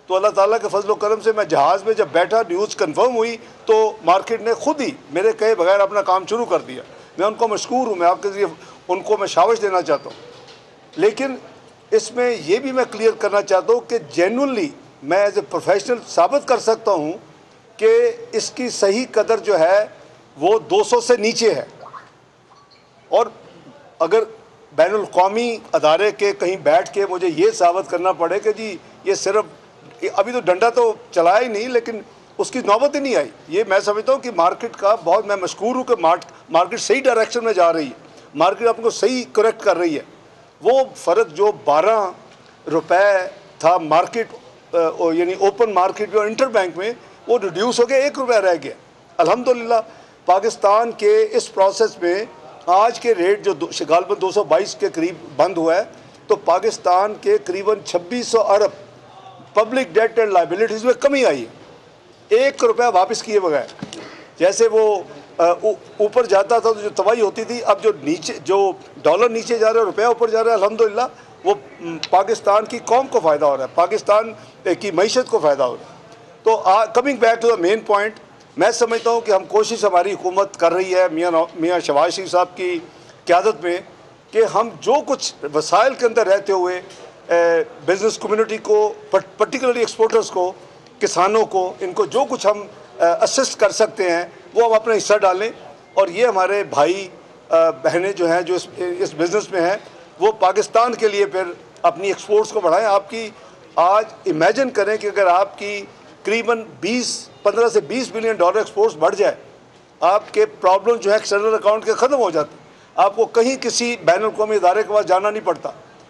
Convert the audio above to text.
तो अल्लाह ताला के फजल करम से मैं जहाज़ में जब बैठा, न्यूज़ कंफर्म हुई तो मार्केट ने खुद ही मेरे कहे बगैर अपना काम शुरू कर दिया। मैं उनको मशकूर हूँ, मैं आपके ज़रिए उनको मैं शाबाश देना चाहता हूँ। लेकिन इसमें यह भी मैं क्लियर करना चाहता हूँ कि जेन्युइनली मैं एज ए प्रोफेशनल साबित कर सकता हूँ कि इसकी सही कदर जो है वो 200 से नीचे है। और अगर बैनुल क़ौमी अदारे के कहीं बैठ के मुझे ये साबित करना पड़े कि जी ये सिर्फ अभी तो डंडा तो चलाया ही नहीं, लेकिन उसकी नौबत ही नहीं आई, ये मैं समझता हूँ कि मार्केट का बहुत मैं मशकूर हूँ कि मार्केट सही डायरेक्शन में जा रही है, मार्केट आपको सही करेक्ट कर रही है। वो फ़र्क जो 12 रुपये था मार्केट यानी ओपन मार्केट में और इंटर बैंक में, वो रिड्यूस हो गया, 1 रुपया रह गया। अल्हम्दुलिल्लाह पाकिस्तान के इस प्रोसेस में आज के रेट जो गालबन 222 के करीब बंद हुआ है, तो पाकिस्तान के करीबन 2600 अरब पब्लिक डेट एंड लाइबिलिटीज़ में कमी आई है, 1 रुपया वापस किए बगैर। जैसे वो ऊपर जाता था तो जो तबाही होती थी, अब जो नीचे जो डॉलर नीचे जा रहा है, रुपया ऊपर जा रहा है, अल्हम्दुलिल्लाह वो पाकिस्तान की कौम को फ़ायदा हो रहा है, पाकिस्तान की मईशत को फ़ायदा हो रहा है। तो coming back to the main point, मैं समझता हूँ कि हम कोशिश हमारी हुकूमत कर रही है मियाँ शहबाज शरीफ साहब की क़यादत में कि हम जो कुछ वसाइल के अंदर रहते हुए बिज़नेस कम्युनिटी को, पर्टिकुलरली एक्सपोर्टर्स को, किसानों को, इनको जो कुछ हम असिस्ट कर सकते हैं वो हम अपना हिस्सा डालें। और ये हमारे भाई बहनें जो हैं जो इस बिज़नेस में हैं, वो पाकिस्तान के लिए फिर अपनी एक्सपोर्ट्स को बढ़ाएं। आपकी आज इमेजिन करें कि अगर आपकी करीबन 15 से 20 बिलियन डॉलर एक्सपोर्ट्स बढ़ जाए, आपके प्रॉब्लम जो है एक्सटर्नल अकाउंट के ख़त्म हो जाते, आपको कहीं किसी बैनुल क़ौमी इदारे के पास जाना नहीं पड़ता।